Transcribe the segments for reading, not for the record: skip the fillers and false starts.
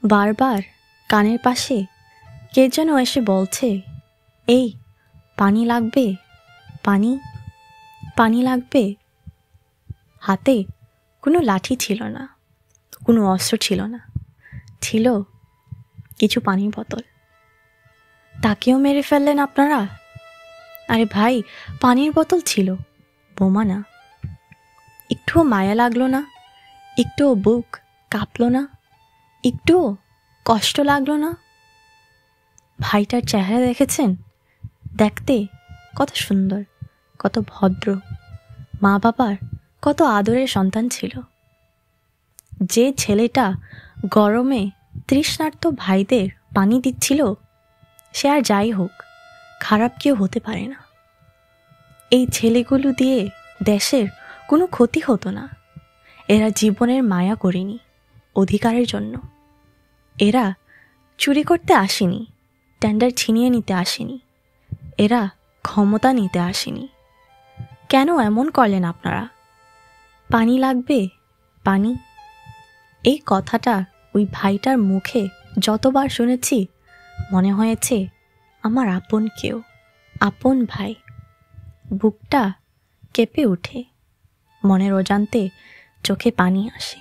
বারবার কানের পাশে কে যেন এসে বলছে, এই পানি লাগবে, পানি পানি লাগবে। হাতে কোনো লাঠি ছিল না, কোনো অস্ত্র ছিল না, ছিল কিছু পানির বোতল। তাকেও মেরে ফেললেন আপনারা? আরে ভাই, পানির বোতল ছিল, বোমা না। একটুও মায়া লাগলো না? একটুও বুক কাঁপলো না? একটুও কষ্ট লাগলো না? ভাইটার চেহারা দেখেছেন? দেখতে কত সুন্দর, কত ভদ্র, মা বাবার কত আদরের সন্তান ছিল। যে ছেলেটা গরমে তৃষ্ণার্ত ভাইদের পানি দিচ্ছিল, সে আর যাই হোক, খারাপ কেউ হতে পারে না। এই ছেলেগুলো দিয়ে দেশের কোনো ক্ষতি হতো না। এরা জীবনের মায়া করেনি অধিকারের জন্য। এরা চুরি করতে আসেনি, টেন্ডার ছিনিয়ে নিতে আসেনি, এরা ক্ষমতা নিতে আসেনি। কেন এমন করলেন আপনারা? পানি লাগবে, পানি। এই কথাটা ওই ভাইটার মুখে যতবার শুনেছি, মনে হয়েছে আমার আপন কেউ, আপন ভাই। বুকটা কেঁপে ওঠে, মনের অজান্তে চোখে পানি আসে।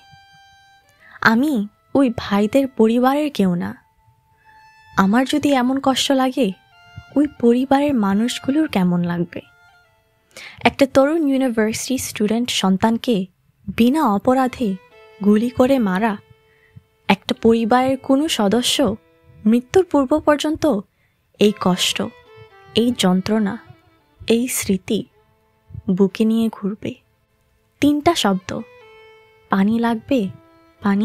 আমি ওই ভাইদের পরিবারের কেউ না। আমার যদি এমন কষ্ট লাগে, ওই পরিবারের মানুষগুলোর কেমন লাগবে? একটা তরুণ ইউনিভার্সিটি স্টুডেন্ট সন্তানকে বিনা অপরাধে গুলি করে মারা, একটা পরিবারের কোনো সদস্য মৃত্যুর পূর্ব পর্যন্ত এই কষ্ট, এই যন্ত্রণা, এই স্মৃতি বুকে নিয়ে ঘুরবে। 3টা শব্দ, পানি লাগবে, পানি।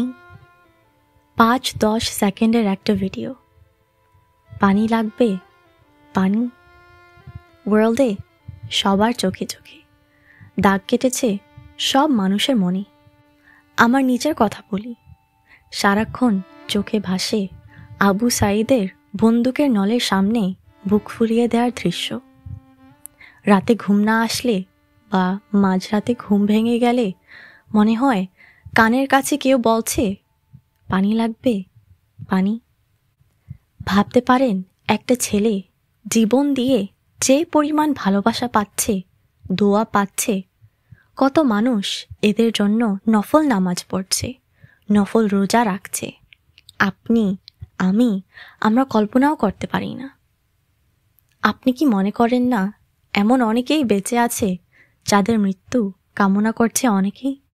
5-10 সেকেন্ডের একটা ভিডিও, পানি লাগবে, পানি। ওয়ার্ল্ডে সবার চোখে চোখে দাগ কেটেছে সব মানুষের মনে। আমার নিজের কথা বলি, সারাক্ষণ চোখে ভাসে আবু সাঈদের বন্দুকের নলের সামনে বুক ফুলিয়ে দেওয়ার দৃশ্য। রাতে ঘুম না আসলে বা মাঝরাতে ঘুম ভেঙে গেলে মনে হয় কানের কাছে কেউ বলছে, পানি লাগবে, পানি। ভাবতে পারেন, একটা ছেলে জীবন দিয়ে যে পরিমাণ ভালোবাসা পাচ্ছে, দোয়া পাচ্ছে, কত মানুষ এদের জন্য নফল নামাজ পড়ছে, নফল রোজা রাখছে। আপনি, আমি, আমরা কল্পনাও করতে পারি না। আপনি কি মনে করেন না এমন অনেকেই বেঁচে আছে যাদের মৃত্যু কামনা করছে অনেকেই?